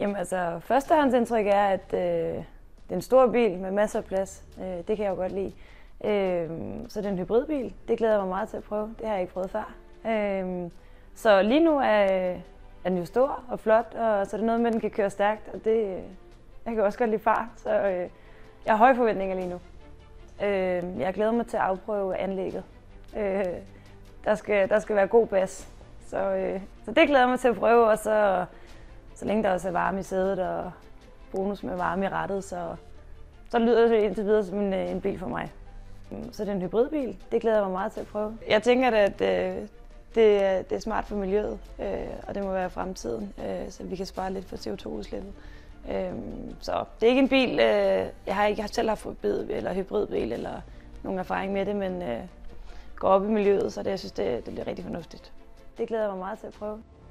Jamen altså, førstehåndsindtryk er, at det er en stor bil med masser af plads. Det kan jeg jo godt lide. Så det er en hybridbil. Det glæder jeg mig meget til at prøve. Det har jeg ikke prøvet før. Så lige nu er den jo stor og flot, og så er det noget med, at den kan køre stærkt. Og jeg kan også godt lide fart, så jeg har høje forventninger lige nu. Jeg glæder mig til at afprøve anlægget. Der skal være god bas. Så det glæder jeg mig til at prøve, og så længe der også er varme i sædet og bonus med varme i rattet, så lyder det indtil videre som en bil for mig. Så det er en hybridbil. Det glæder jeg mig meget til at prøve. Jeg tænker, at det er smart for miljøet, og det må være fremtiden, så vi kan spare lidt for CO2-udslippet. Så det er ikke en bil, jeg har selv haft hybridbil eller nogen erfaring med det, men går op i miljøet, så jeg synes, det bliver rigtig fornuftigt. Det glæder jeg mig meget til at prøve.